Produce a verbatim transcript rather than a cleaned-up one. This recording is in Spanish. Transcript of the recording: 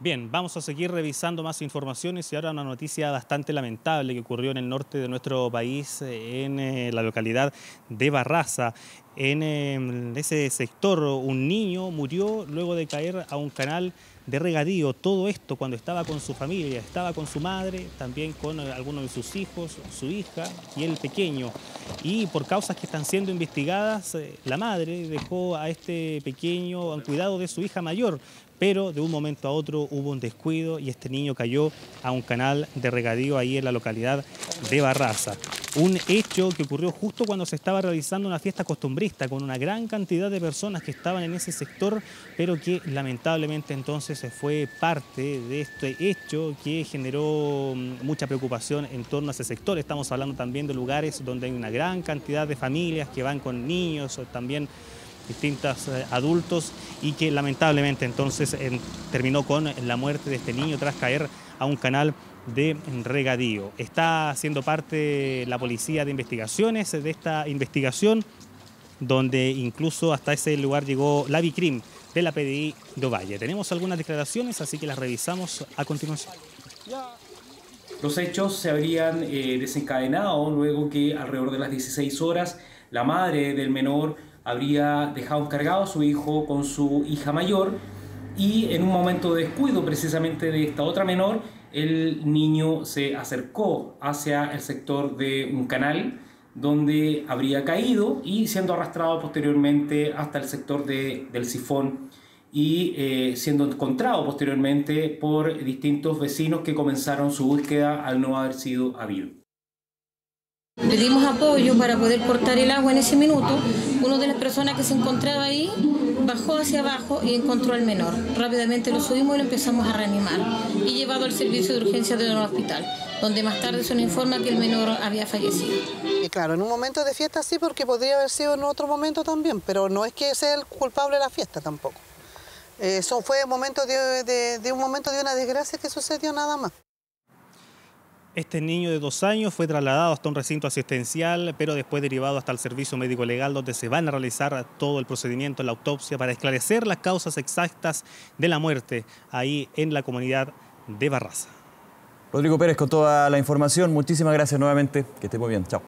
Bien, vamos a seguir revisando más informaciones y ahora una noticia bastante lamentable que ocurrió en el norte de nuestro país, en eh, la localidad de Barraza. En eh, ese sector un niño murió luego de caer a un canal de regadío. Todo esto cuando estaba con su familia, estaba con su madre, también con eh, algunos de sus hijos, su hija y el pequeño. Y por causas que están siendo investigadas, eh, la madre dejó a este pequeño al cuidado de su hija mayor, pero de un momento a otro hubo un descuido y este niño cayó a un canal de regadío ahí en la localidad de Barraza. Un hecho que ocurrió justo cuando se estaba realizando una fiesta costumbrista con una gran cantidad de personas que estaban en ese sector, pero que lamentablemente entonces fue parte de este hecho que generó mucha preocupación en torno a ese sector. Estamos hablando también de lugares donde hay una gran cantidad de familias que van con niños, también distintos eh, adultos, y que lamentablemente entonces eh, terminó con la muerte de este niño tras caer a un canal de regadío. Está haciendo parte la policía de investigaciones de esta investigación, donde incluso hasta ese lugar llegó la Vicrim de la P D I de Ovalle. Tenemos algunas declaraciones, así que las revisamos a continuación. Los hechos se habrían eh, desencadenado luego que alrededor de las dieciséis horas la madre del menor habría dejado encargado a su hijo con su hija mayor y en un momento de descuido precisamente de esta otra menor, el niño se acercó hacia el sector de un canal donde habría caído y siendo arrastrado posteriormente hasta el sector de, del sifón y eh, siendo encontrado posteriormente por distintos vecinos que comenzaron su búsqueda al no haber sido habido. Le dimos apoyo para poder cortar el agua en ese minuto. Una de las personas que se encontraba ahí bajó hacia abajo y encontró al menor. Rápidamente lo subimos y lo empezamos a reanimar y llevado al servicio de urgencia del hospital, donde más tarde se nos informa que el menor había fallecido. Y claro, en un momento de fiesta sí, porque podría haber sido en otro momento también, pero no es que sea el culpable de la fiesta tampoco. Eso fue momento de, de, de un momento de una desgracia que sucedió nada más. Este niño de dos años fue trasladado hasta un recinto asistencial, pero después derivado hasta el servicio médico legal, donde se van a realizar todo el procedimiento, la autopsia, para esclarecer las causas exactas de la muerte ahí en la comunidad de Barraza. Rodrigo Pérez con toda la información. Muchísimas gracias nuevamente. Que esté muy bien. Chao.